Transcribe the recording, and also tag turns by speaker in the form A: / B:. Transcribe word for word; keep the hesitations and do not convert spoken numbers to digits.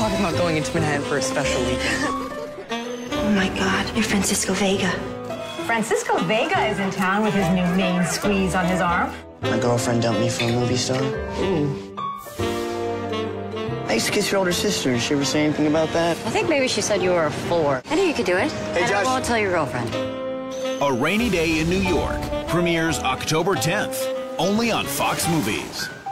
A: talking about going into Manhattan for a special weekend.
B: Oh my God, you're Francisco Vega.
C: Francisco Vega is in town with his new main squeeze on his arm.
D: My girlfriend dumped me for a movie star.
A: Ooh.
D: I used to kiss your older sister. Did she ever say anything about that?
E: I think maybe she said you were a four. I knew you could do it.
D: Hey,
E: and
D: Josh.
E: I won't tell your girlfriend.
F: A Rainy Day in New York premieres October tenth, only on Fox Movies.